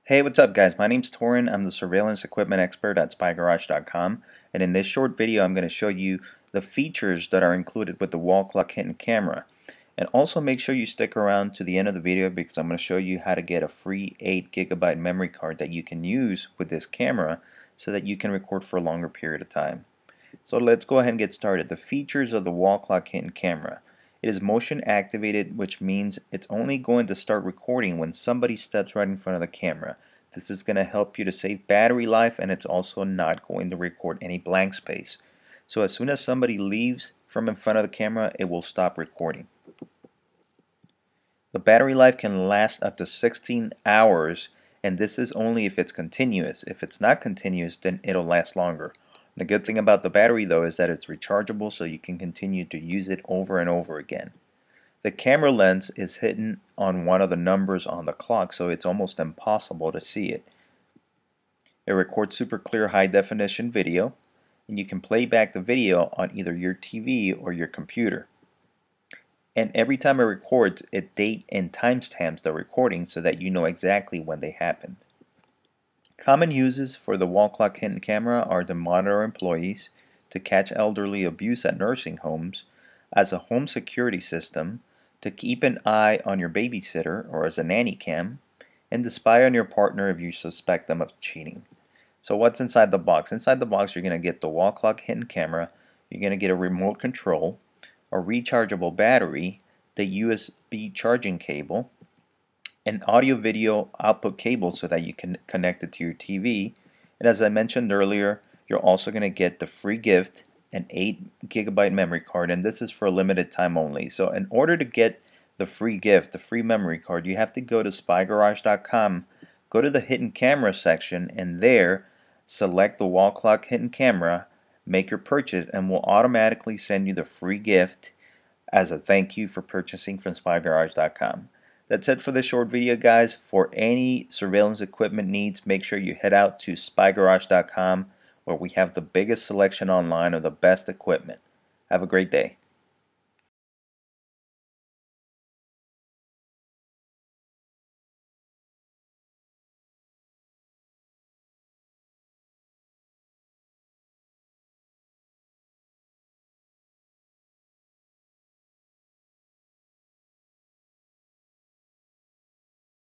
Hey, what's up guys? My name's Torin. I'm the surveillance equipment expert at SpyGarage.com, and in this short video I'm going to show you the features that are included with the wall clock hidden camera. And also make sure you stick around to the end of the video because I'm going to show you how to get a free 8 GB memory card that you can use with this camera so that you can record for a longer period of time. So let's go ahead and get started. The features of the wall clock hidden camera. It is motion activated, which means it's only going to start recording when somebody steps right in front of the camera. This is going to help you to save battery life, and it's also not going to record any blank space. So as soon as somebody leaves from in front of the camera, it will stop recording. The battery life can last up to 16 hours, and this is only if it's continuous. If it's not continuous, then it'll last longer. The good thing about the battery though is that it's rechargeable, so you can continue to use it over and over again. The camera lens is hidden on one of the numbers on the clock, so it's almost impossible to see it. It records super clear high definition video, and you can play back the video on either your TV or your computer. And every time it records, it date and timestamps the recording so that you know exactly when they happened. Common uses for the wall clock hidden camera are to monitor employees, to catch elderly abuse at nursing homes, as a home security system, to keep an eye on your babysitter or as a nanny cam, and to spy on your partner if you suspect them of cheating. So what's inside the box? Inside the box you're going to get the wall clock hidden camera, you're going to get a remote control, a rechargeable battery, the USB charging cable, an audio video output cable so that you can connect it to your TV, and as I mentioned earlier, you're also going to get the free gift, an 8 GB memory card, and this is for a limited time only. So in order to get the free gift, the free memory card, you have to go to SpyGarage.com, go to the hidden camera section, and there select the wall clock hidden camera, make your purchase, and we'll automatically send you the free gift as a thank you for purchasing from SpyGarage.com. That's it for this short video, guys. For any surveillance equipment needs, make sure you head out to SpyGarage.com, where we have the biggest selection online of the best equipment. Have a great day.